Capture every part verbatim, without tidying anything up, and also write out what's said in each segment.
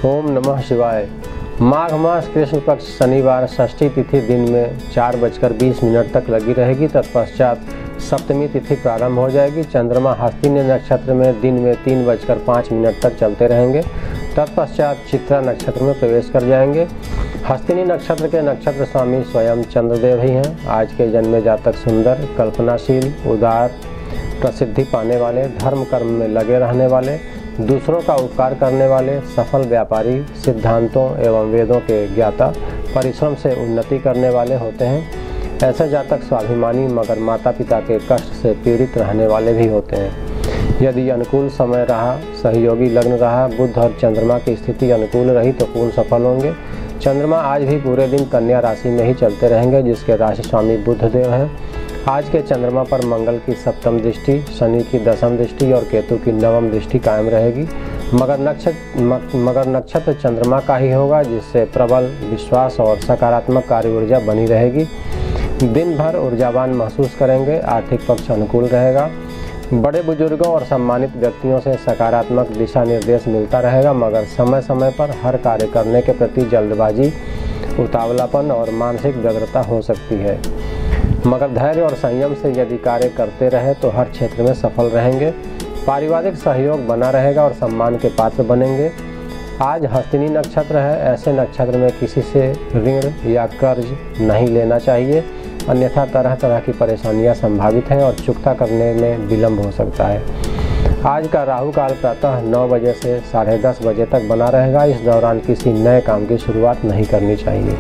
ओम नमः शिवाय। माघ मास कृष्ण पक्ष शनिवार षष्ठी तिथि दिन में चार बजकर बीस मिनट तक लगी रहेगी। तत्पश्चात सप्तमी तिथि प्रारंभ हो जाएगी। चंद्रमा हस्तिनी नक्षत्र में दिन में तीन बजकर पाँच मिनट तक चलते रहेंगे। तत्पश्चात चित्रा नक्षत्र में प्रवेश कर जाएंगे। हस्तिनी नक्षत्र के नक्षत्र स्वामी स्वयं चंद्रदेव ही हैं। आज के जन्मे जातक सुंदर, कल्पनाशील, उदार, प्रसिद्धि पाने वाले, धर्म कर्म में लगे रहने वाले, दूसरों का उपकार करने वाले, सफल व्यापारी, सिद्धांतों एवं वेदों के ज्ञाता, परिश्रम से उन्नति करने वाले होते हैं। ऐसे जातक स्वाभिमानी मगर माता पिता के कष्ट से पीड़ित रहने वाले भी होते हैं। यदि अनुकूल समय रहा, सहयोगी लग्न रहा, बुध और चंद्रमा की स्थिति अनुकूल रही तो पूर्ण सफल होंगे। चंद्रमा आज भी पूरे दिन कन्या राशि में ही चलते रहेंगे, जिसके राशि स्वामी बुध देव हैं। आज के चंद्रमा पर मंगल की सप्तम दृष्टि, शनि की दसम दृष्टि और केतु की नवम दृष्टि कायम रहेगी। मगर नक्षत्र मगर नक्षत्र चंद्रमा का ही होगा, जिससे प्रबल विश्वास और सकारात्मक कार्य ऊर्जा बनी रहेगी। दिन भर ऊर्जावान महसूस करेंगे। आर्थिक पक्ष अनुकूल रहेगा। बड़े बुजुर्गों और सम्मानित व्यक्तियों से सकारात्मक दिशा निर्देश मिलता रहेगा, मगर समय समय पर हर कार्य करने के प्रति जल्दबाजी, उतावलापन और मानसिक व्यग्रता हो सकती है। मगर धैर्य और संयम से यदि कार्य करते रहे तो हर क्षेत्र में सफल रहेंगे। पारिवारिक सहयोग बना रहेगा और सम्मान के पात्र बनेंगे। आज हस्तिनी नक्षत्र है। ऐसे नक्षत्र में किसी से ऋण या कर्ज नहीं लेना चाहिए, अन्यथा तरह तरह की परेशानियां संभावित हैं और चुकता करने में विलंब हो सकता है। आज का राहु काल प्रातः नौ बजे से साढ़े दस बजे तक बना रहेगा। इस दौरान किसी नए काम की शुरुआत नहीं करनी चाहिए।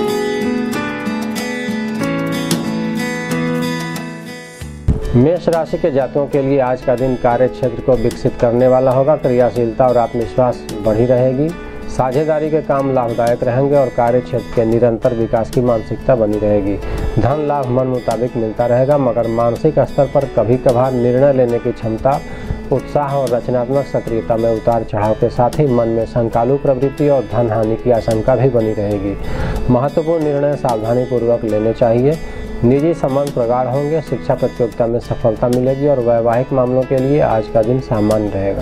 मेष राशि के जातकों के लिए आज का दिन कार्य क्षेत्र को विकसित करने वाला होगा। क्रियाशीलता और आत्मविश्वास बढ़ी रहेगी। साझेदारी के काम लाभदायक रहेंगे और कार्य क्षेत्र के निरंतर विकास की मानसिकता बनी रहेगी। धन लाभ मन मुताबिक मिलता रहेगा, मगर मानसिक स्तर पर कभी कभार निर्णय लेने की क्षमता, उत्साह और रचनात्मक सक्रियता में उतार चढ़ाव के साथ ही मन में शंकालु प्रवृत्ति और धन हानि की आशंका भी बनी रहेगी। महत्वपूर्ण निर्णय सावधानी पूर्वक लेने चाहिए। निजी संबंध प्रगाढ़ होंगे। शिक्षा प्रतियोगिता में सफलता मिलेगी और वैवाहिक मामलों के लिए आज का दिन सामान्य रहेगा।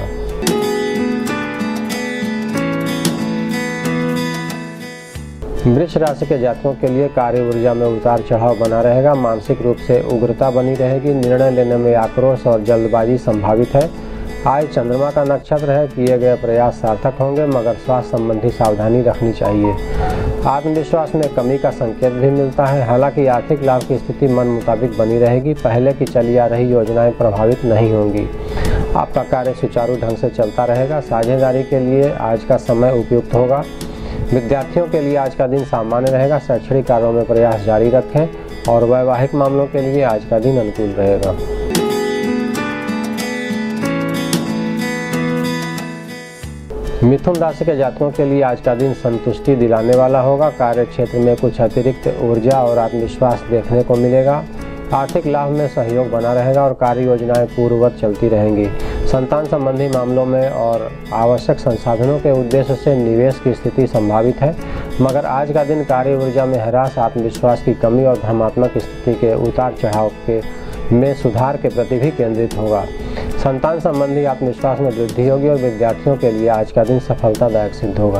वृष राशि के जातकों के लिए कार्य ऊर्जा में उतार चढ़ाव बना रहेगा। मानसिक रूप से उग्रता बनी रहेगी। निर्णय लेने में आक्रोश और जल्दबाजी संभावित है। आज चंद्रमा का नक्षत्र है। किए गए प्रयास सार्थक होंगे, मगर स्वास्थ्य संबंधी सावधानी रखनी चाहिए। आत्मविश्वास में कमी का संकेत भी मिलता है। हालांकि आर्थिक लाभ की स्थिति मन मुताबिक बनी रहेगी। पहले की चली आ रही योजनाएं प्रभावित नहीं होंगी। आपका कार्य सुचारू ढंग से चलता रहेगा। साझेदारी के लिए आज का समय उपयुक्त होगा। विद्यार्थियों के लिए आज का दिन सामान्य रहेगा। शैक्षणिक कार्यों में प्रयास जारी रखें और वैवाहिक मामलों के लिए आज का दिन अनुकूल रहेगा। मिथुन राशि के जातकों के लिए आज का दिन संतुष्टि दिलाने वाला होगा। कार्य क्षेत्र में कुछ अतिरिक्त ऊर्जा और आत्मविश्वास देखने को मिलेगा। आर्थिक लाभ में सहयोग बना रहेगा और कार्य योजनाएं पूर्ववत चलती रहेंगी। संतान संबंधी मामलों में और आवश्यक संसाधनों के उद्देश्य से निवेश की स्थिति संभावित है, मगर आज का दिन कार्य ऊर्जा में ह्रास, आत्मविश्वास की कमी और धर्मात्मक स्थिति के उतार चढ़ाव के में सुधार के प्रति भी केंद्रित होगा। संतान संबंधी आत्मविश्वास में वृद्धि होगी और विद्यार्थियों के लिए आज का दिन सफलतादायक सिद्ध होगा।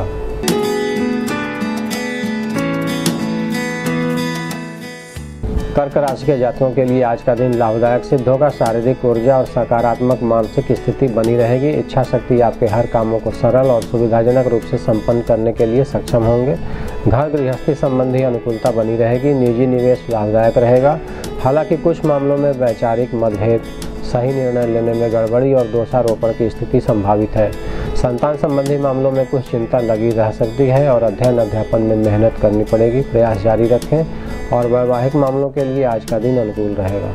कर्क राशि के जातकों के लिए आज का दिन लाभदायक सिद्ध होगा। शारीरिक ऊर्जा और सकारात्मक मानसिक स्थिति बनी रहेगी। इच्छा शक्ति आपके हर कामों को सरल और सुविधाजनक रूप से संपन्न करने के लिए सक्षम होंगे। घर गृहस्थी संबंधी अनुकूलता बनी रहेगी। निजी निवेश लाभदायक रहेगा। हालांकि कुछ मामलों में वैचारिक मतभेद, सही निर्णय लेने में गड़बड़ी और दोषारोपण की स्थिति संभावित है। संतान संबंधी मामलों में कुछ चिंता लगी रह सकती है और अध्ययन अध्यापन में मेहनत करनी पड़ेगी। प्रयास जारी रखें और वैवाहिक मामलों के लिए आज का दिन अनुकूल रहेगा।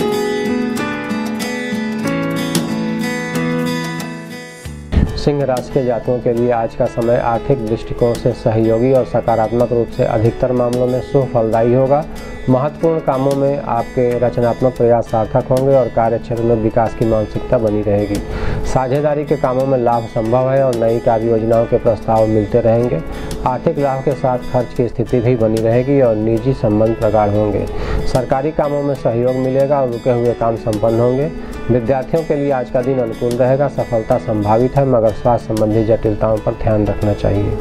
सिंह राशि के जातकों के लिए आज का समय आर्थिक दृष्टिकोण से सहयोगी और सकारात्मक रूप से अधिकतर मामलों में शुभ फलदायी होगा। महत्वपूर्ण कामों में आपके रचनात्मक प्रयास सार्थक होंगे और कार्य क्षेत्र में विकास की मानसिकता बनी रहेगी। साझेदारी के कामों में लाभ संभव है और नई कार्य योजनाओं के प्रस्ताव मिलते रहेंगे। आर्थिक लाभ के साथ खर्च की स्थिति भी बनी रहेगी और निजी संबंध प्रगाढ़ होंगे। सरकारी कामों में सहयोग मिलेगा और रुके हुए काम संपन्न होंगे। विद्यार्थियों के लिए आज का दिन अनुकूल रहेगा, सफलता संभावित है, मगर स्वास्थ्य संबंधी जटिलताओं पर ध्यान रखना चाहिए।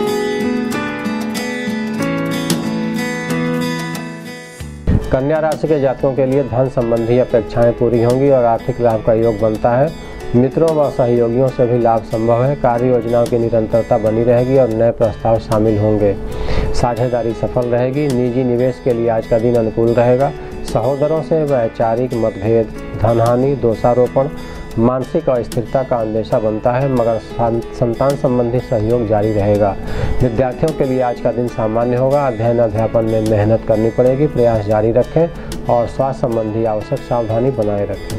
कन्या राशि के जातकों के लिए धन संबंधी अपेक्षाएं पूरी होंगी और आर्थिक लाभ का योग बनता है। मित्रों व सहयोगियों से भी लाभ संभव है। कार्य योजनाओं की निरंतरता बनी रहेगी और नए प्रस्ताव शामिल होंगे। साझेदारी सफल रहेगी। निजी निवेश के लिए आज का दिन अनुकूल रहेगा। सहोदरों से वैचारिक मतभेद, धनहानि, दोषारोपण, मानसिक अस्थिरता का अंदेशा बनता है, मगर संतान संबंधी सहयोग जारी रहेगा। विद्यार्थियों के लिए आज का दिन सामान्य होगा। अध्ययन अध्यापन में मेहनत करनी पड़ेगी। प्रयास जारी रखें और स्वास्थ्य संबंधी आवश्यक सावधानी बनाए रखें।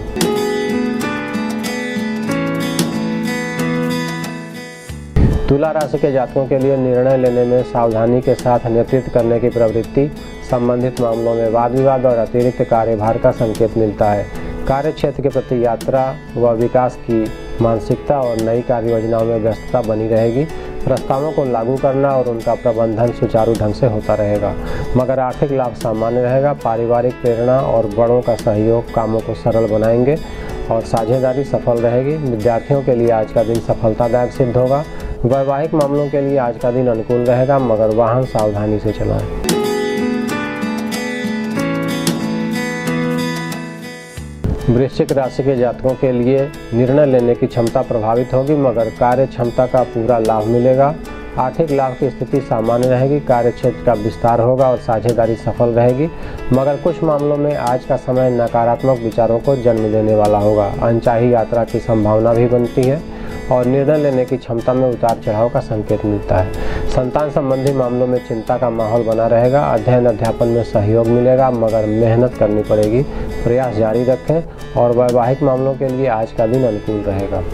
तुला राशि के जातकों के लिए निर्णय लेने में सावधानी के साथ नेतृत्व करने की प्रवृत्ति, संबंधित मामलों में वाद विवाद और अतिरिक्त कार्यभार का संकेत मिलता है। कार्य क्षेत्र के प्रति यात्रा व विकास की मानसिकता और नई कार्य योजनाओं में व्यस्तता बनी रहेगी। प्रस्तावों को लागू करना और उनका प्रबंधन सुचारू ढंग से होता रहेगा, मगर आर्थिक लाभ सामान्य रहेगा। पारिवारिक प्रेरणा और बड़ों का सहयोग कामों को सरल बनाएंगे और साझेदारी सफल रहेगी। विद्यार्थियों के लिए आज का दिन सफलतादायक सिद्ध होगा। वैवाहिक मामलों के लिए आज का दिन अनुकूल रहेगा, मगर वाहन सावधानी से चलाएं। वृश्चिक राशि के जातकों के लिए निर्णय लेने की क्षमता प्रभावित होगी, मगर कार्य क्षमता का पूरा लाभ मिलेगा। आर्थिक लाभ की स्थिति सामान्य रहेगी। कार्य क्षेत्र का विस्तार होगा और साझेदारी सफल रहेगी, मगर कुछ मामलों में आज का समय नकारात्मक विचारों को जन्म देने वाला होगा। अनचाही यात्रा की संभावना भी बनती है और निर्णय लेने की क्षमता में उतार चढ़ाव का संकेत मिलता है। संतान संबंधी मामलों में चिंता का माहौल बना रहेगा। अध्ययन अध्यापन में सहयोग मिलेगा, मगर मेहनत करनी पड़ेगी। प्रयास जारी रखें और वैवाहिक मामलों के लिए आज का दिन अनुकूल रहेगा।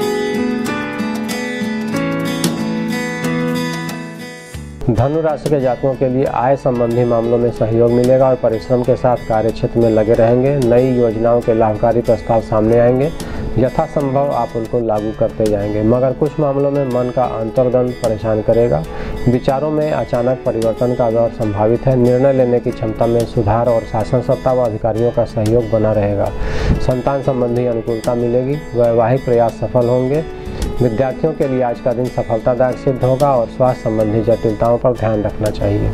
धनु राशि के जातकों के लिए आय संबंधी मामलों में सहयोग मिलेगा और परिश्रम के साथ कार्य क्षेत्र में लगे रहेंगे। नई योजनाओं के लाभकारी प्रस्ताव सामने आएंगे। यथासंभव आप उनको लागू करते जाएंगे, मगर कुछ मामलों में मन का अंतर्द्वंद परेशान करेगा। विचारों में अचानक परिवर्तन का दौर संभावित है। निर्णय लेने की क्षमता में सुधार और शासन सत्ता व अधिकारियों का सहयोग बना रहेगा। संतान संबंधी अनुकूलता मिलेगी। वैवाहिक प्रयास सफल होंगे। विद्यार्थियों के लिए आज का दिन सफलतादायक सिद्ध होगा और स्वास्थ्य संबंधी जटिलताओं पर ध्यान रखना चाहिए।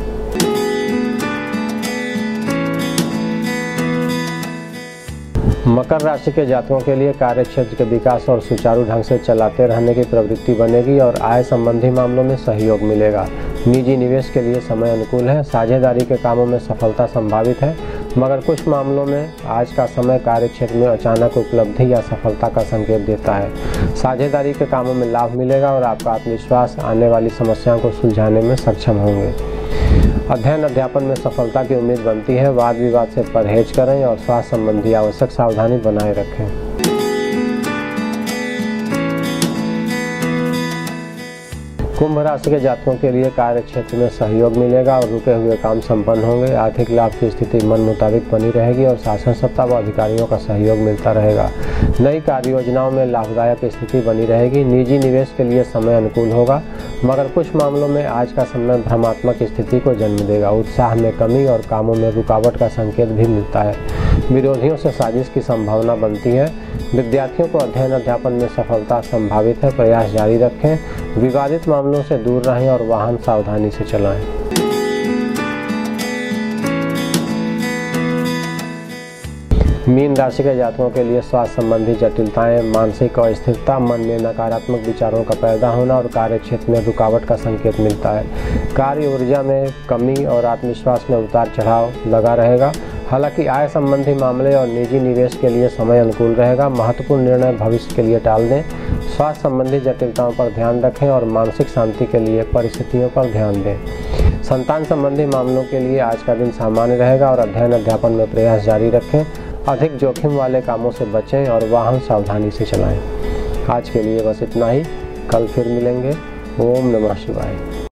मकर राशि के जातकों के लिए कार्य क्षेत्र के विकास और सुचारू ढंग से चलाते रहने की प्रवृत्ति बनेगी और आय संबंधी मामलों में सहयोग मिलेगा। निजी निवेश के लिए समय अनुकूल है। साझेदारी के कामों में सफलता संभावित है, मगर कुछ मामलों में आज का समय कार्य क्षेत्र में अचानक उपलब्धि या सफलता का संकेत देता है। साझेदारी के कामों में लाभ मिलेगा और आपका आत्मविश्वास आने वाली समस्याओं को सुलझाने में सक्षम होंगे। अध्ययन अध्यापन में सफलता की उम्मीद बनती है। वाद विवाद से परहेज करें और स्वास्थ्य संबंधी आवश्यक सावधानी बनाए रखें। कुंभ राशि के जातकों के लिए कार्य क्षेत्र में सहयोग मिलेगा और रुके हुए काम संपन्न होंगे। आर्थिक लाभ की स्थिति मन मुताबिक बनी रहेगी और शासन सत्ता व अधिकारियों का सहयोग मिलता रहेगा। नई कार्य योजनाओं में लाभदायक स्थिति बनी रहेगी। निजी निवेश के लिए समय अनुकूल होगा, मगर कुछ मामलों में आज का समय भ्रमात्मक स्थिति को जन्म देगा। उत्साह में कमी और कामों में रुकावट का संकेत भी मिलता है। विरोधियों से साजिश की संभावना बनती है। विद्यार्थियों को अध्ययन अध्यापन में सफलता संभावित है। प्रयास जारी रखें। विवादित मामलों से दूर रहें और वाहन सावधानी से चलाएं। मीन राशि के जातकों के लिए स्वास्थ्य संबंधी जटिलताएं, मानसिक अस्थिरता, मन में नकारात्मक विचारों का पैदा होना और कार्य क्षेत्र में रुकावट का संकेत मिलता है। कार्य ऊर्जा में कमी और आत्मविश्वास में उतार चढ़ाव लगा रहेगा। हालांकि आय संबंधी मामले और निजी निवेश के लिए समय अनुकूल रहेगा। महत्वपूर्ण निर्णय भविष्य के लिए टाल दें। स्वास्थ्य संबंधी जटिलताओं पर ध्यान रखें और मानसिक शांति के लिए परिस्थितियों पर ध्यान दें। संतान संबंधी मामलों के लिए आज का दिन सामान्य रहेगा और अध्ययन अध्यापन में प्रयास जारी रखें। अधिक जोखिम वाले कामों से बचें और वाहन सावधानी से चलाएं। आज के लिए बस इतना ही। कल फिर मिलेंगे। ओम नमः शिवाय।